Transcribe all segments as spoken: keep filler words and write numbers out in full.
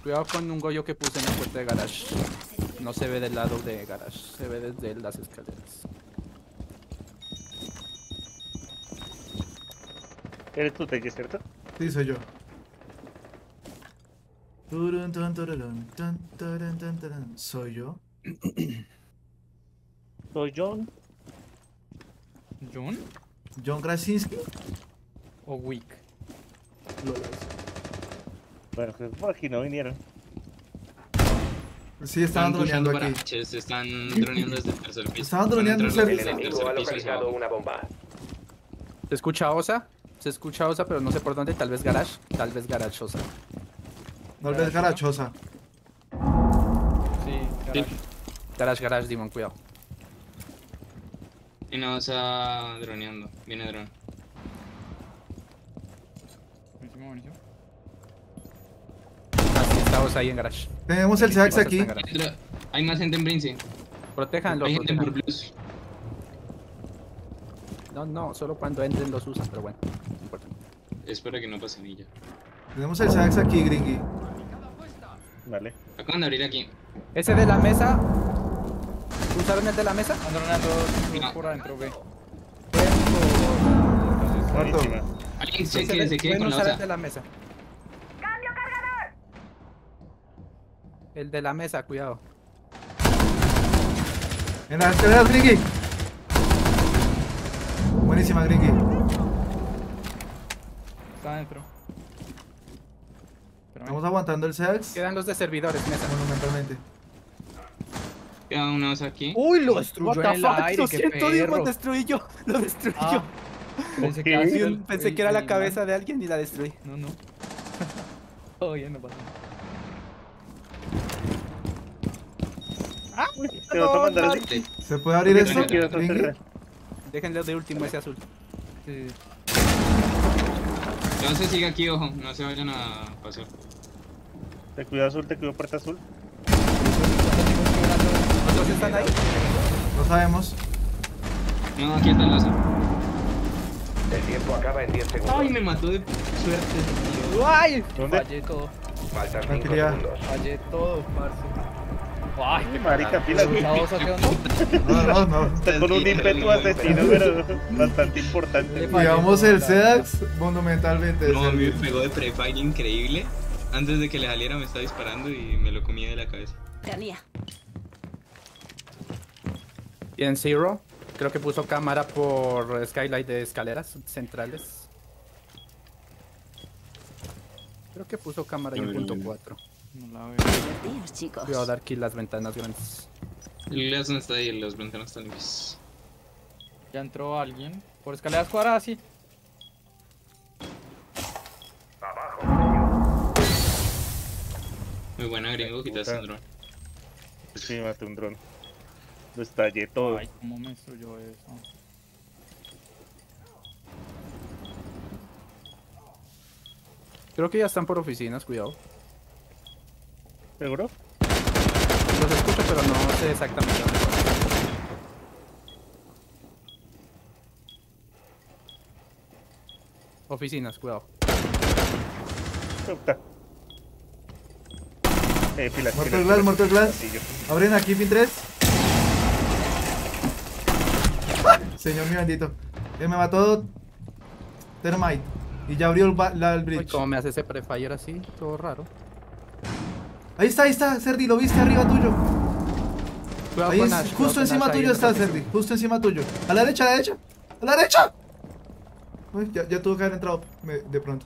Cuidado con un goyo que puse en la puerta de garage. No se ve del lado de garage, se ve desde las escaleras. Eres tú, Teji, ¿cierto? Sí, soy yo. Turun, tun, tururun, tun, turun, tun, turun. Soy yo. Soy John. ¿John? John Krasinski. ¿O Wick? Bueno, pues por aquí no vinieron. Sí, estaban Están droneando pushando aquí. para H, están droneando desde el tercer piso. Estaban Van a droneando entrar desde desde el- el El enemigo ha tercer piso hacia localizado abajo. una bomba. ¿Se escucha Osa? Se escucha Osa, pero no sé por dónde. Tal vez garage, tal vez garage Osa. Tal vez garachosa. Sí, garage. Garage, garage, Dimon, cuidado. Y no, está droneando. Viene drone. Buenísimo, buenísimo. Ah, sí, está Osa ahí en garage. Tenemos el Seax Osa está aquí. en garage. Hay, hay más gente en Brincy. Protéjanlo, Hay gente por protéjanlo. Blues. No, no, solo cuando entren los usan, pero bueno, no importa. Espero que no pase ni ya. Tenemos el Seax aquí, Gringy. Vale. Acaban de abrir aquí. Ese de la mesa. ¿Usaron el de la mesa? No. por adentro, ve. Muerto. Buenísima. Alguien se quede, se quede Pueden con la usar el osa. de la mesa. El de la mesa, cuidado. En las escaleras, Gringy. Buenísima, Gringy. Está adentro. Estamos aguantando el Seax Quedan los de servidores, mesa. monumentalmente. Queda una osa aquí. Uy, lo What destruyó the en el fuck, aire, lo qué siento, perro. Dimon, destruí yo. Lo destruí Ah, yo. pensé Ok. que, había sido Yo el- pensé el- que era la el cabeza man. de alguien y la destruí. No, no. Todo bien, no pasa nada. Te vas a mandar así. Sí. ¿Se puede abrir Yo esto, no quiero Gringy? Déjenle de último ese azul. Sí, sí. La osa sigue aquí, ojo. No se vayan a pasar. Te cuido azul, te cuido puerta azul. ¿Los dos están ahí? No sabemos. No, aquí está la osa. El tiempo acaba en diez segundos. Ay, me mató de suerte, tío. ¡Ay! ¿Dónde? Fallé todo. Faltan cinco Tranquilidad. segundos. Fallé todo, parce. ¡Ay, qué Marica, pila. ¿La osa qué onda? No, no, no. Está con un ímpetu asesino, pero bastante importante. Llevamos el Seax monumentalmente. No, a mí me servido. pegó de prefire increíble. Antes de que le saliera me estaba disparando y me lo comía de la cabeza. Tenía. Y en Zero, creo que puso cámara por skylight de escaleras centrales. Creo que puso cámara en punto cuatro. No la veo. Divertidos, chicos. Voy a dar aquí las ventanas grandes. El glass no está ahí, las ventanas están limpias. Ya entró alguien. Por escaleras cuadradas, sí. Muy buena, gringo, quitaste un drone. Sí, maté un dron. Lo estallé todo. Ay, cómo me destruyó eso. Creo que ya están por oficinas, cuidado. ¿Seguro? Los escucho, pero no sé exactamente dónde están. Oficinas, cuidado. Puta. Eh, pilas, Muerto pilas, el glass, pilas. muerto el glass. Pasillo. Abren aquí, pin tres. ¡Ah! Señor mío bendito. Él me mató Thermite. Y ya abrió el, ba- la, el Uy, bridge. cómo me hace ese prefire así, todo raro. Ahí está, ahí está, Cerdi, lo viste arriba tuyo. Cuidado Ahí con es, Ash, cuidado justo con encima Ash ahí tuyo en está, esa Cerdi. posición. Justo encima tuyo. A la derecha, a la derecha. ¡A la derecha! Uy, ya, ya tuvo que haber entrado me- de pronto.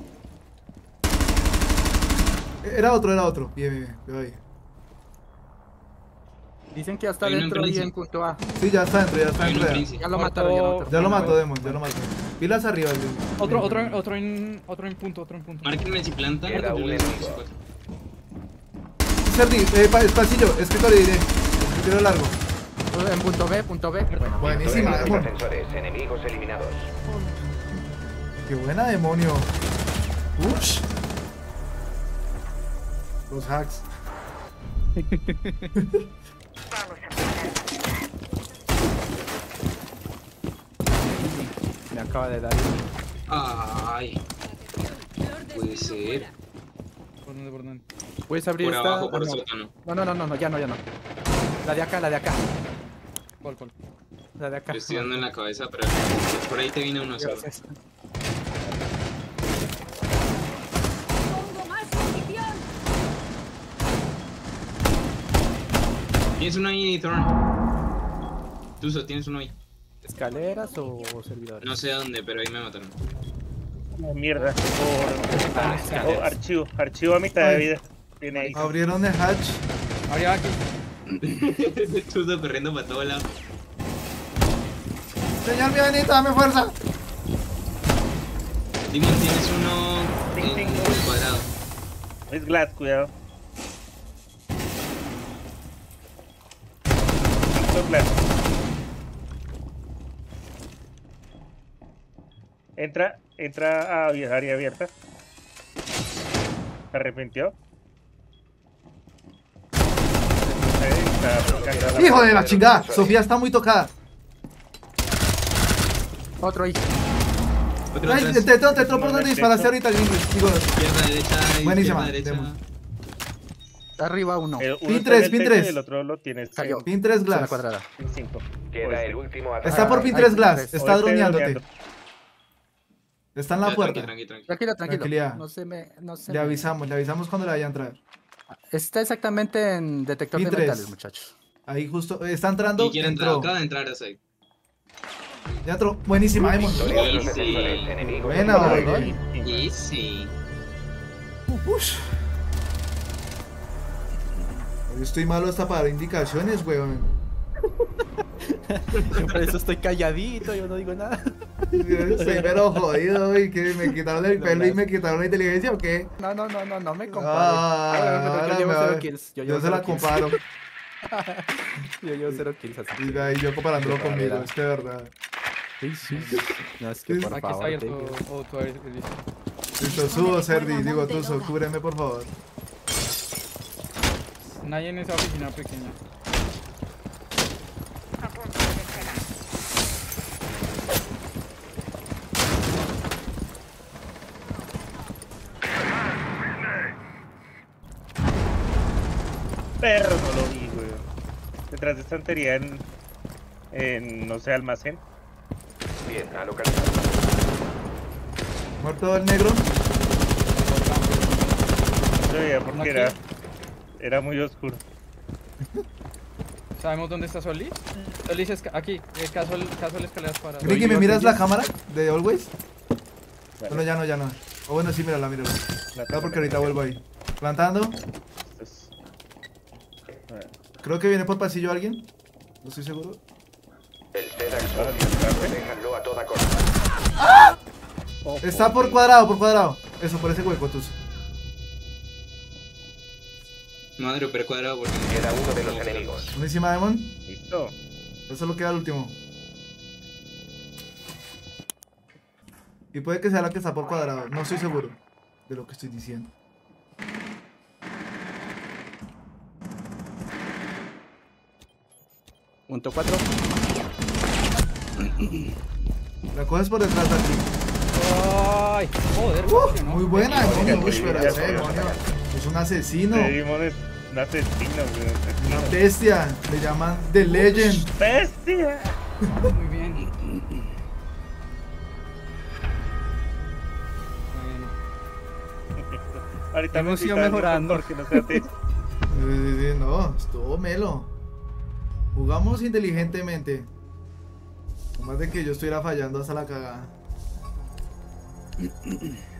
Era otro, era otro. Bien, bien, bien. Veo ahí. Dicen que ya está Hay uno en dentro y Prince. en punto A. Sí, ya está dentro, ya está Hay uno dentro. en Ya, Prince. Ya lo Muerto. mataron, ya lo mataron. ya lo mató, Demon, ya lo mató. Pilas arriba, el Otro, otro, en- otro en, otro en punto, otro en punto. Márquenme si plantan. Queda un yo les doy enemigo. después. Cerdi, eh, pa- pasillo, escritorio diré. Escritorio largo. En punto B, punto B. Bueno, Buenísima, Los Demon. ascensores, enemigos eliminados. Qué buena, demonio. Ush. Los hacks. me acaba de dar. Ay. Puede ser. ¿Por dónde, por dónde? Puedes abrir Por esta. abajo, por ah, el no. sótano. no, no, no, no, no, ya no, ya no. La de acá, la de acá. ¿Cuál, cuál? La de acá. Le estoy dando en la cabeza, pero por ahí te viene uno solo. Gracias. Pongo más munición. Tienes uno ahí, Thorn. Tuso, tienes uno ahí. ¿Escaleras o servidores? No sé dónde, pero ahí me mataron. Ah, mierda. Por... Ah, Oh, escaleras. archivo. Archivo a mitad de Ay. vida. Tiene ahí. Abrieron el hatch. Habría aquí. Tuso corriendo para todos lados. Señor Bienito, dame fuerza. Dimon, tienes uno Ting, ting. en el cuadrado. Es Glad, cuidado. Listo, Glad. Entra, entra a área abierta. ¿Se arrepintió? Está- Hijo de la chingada. Sofía está muy tocada. Otro ahí. Otro Ay, atrás. te entró, te entró por donde disparaste ahorita el English. Digo, Izquierda, derecha, Buenísima, izquierda, derecha. demos. Arriba uno. Eh, uno Pin está tres, en el pin techo tres. y el otro lo tienes Cayó. en Pin tres Zona glass. cuadrada. pin cinco. Queda Oeste. el último atrás. Está por pin Ay, tres glass. oeste, Está Oeste droneándote. droneando. Está en la Ya, puerta. Tranqui, tranqui, tranqui. Tranquilo, tranquilo. Tranquilidad. No se me. No se Le me- avisamos, le avisamos cuando le vaya a entrar. Está exactamente en detector Pin de tres. metales, muchachos. Ahí justo. Está entrando. Y quiere entrar, Entró. acaba de entrar a Side. Ya entró. Buenísima, Demon. Victoria de los Sí. defensores enemigos. Buena, eliminados. güey. Easy. Ush. Hoy estoy malo hasta para dar indicaciones, weón. Yo por eso estoy calladito, yo no digo nada. Estoy pero jodido, güey. ¿Que me quitaron el No, pelo y no. me quitaron la inteligencia o qué? No, no, no, no, no me compares. Ah, Ah, yo llevo me- cero kills. Yo, Yo llevo se la cero kills. comparo. Yo llevo cero kills así. Y ahí yo comparándolo Qué conmigo, barbaridad. es que de verdad. Sí, sí. No, es que Sí. por Aquí está favor. abierto. David. Oh, tú eres listo. Listo, subo, Serdi. Digo, tú, cúbreme, por favor. Nadie en esa oficina pequeña. Perro, no lo vi, güey. Detrás de estantería en, en, no sé, almacén. Bien, ha localizado. Muerto el negro. No se veía ¿Uno porque aquí? era, era muy oscuro. ¿Sabemos dónde está Solis? Solis es ca- aquí, eh, caso, caso de las escaleras para. Ricky, ¿me yo, miras soy la yo. cámara de Always? Vale. Bueno, ya no, ya no. O bueno, sí, mírala, mírala. La Claro, porque ahorita vuelvo ahí. Plantando. Entonces, bueno, Creo que viene por pasillo alguien. No estoy seguro. El Sedax obvio. Déjanlo a toda costa. oh, Está por ok. cuadrado, por cuadrado. Eso, por ese hueco, tus. Madre, pero cuadrado porque. Queda uno de los enemigos. Buenísima, Demon. Listo. Eso solo queda el último. Y puede que sea la que está por cuadrado. No estoy seguro de lo que estoy diciendo. Punto cuatro. La coges por detrás de aquí. ¡Ay! Joder, Uh, ¿por qué no? muy buena, demonio. ya, Uy, ya, pero ya, ese ya, demonio es un asesino. Este Demon es un asesino, güey. Una bestia. Le llaman The Legend. ¡Bestia! Muy bien. Ahorita Hemos me ido invitan, mejorando. Porque no sea triste. Sí, sí, sí, no, estuvo melo. Jugamos inteligentemente. Más de que yo estuviera fallando hasta la cagada.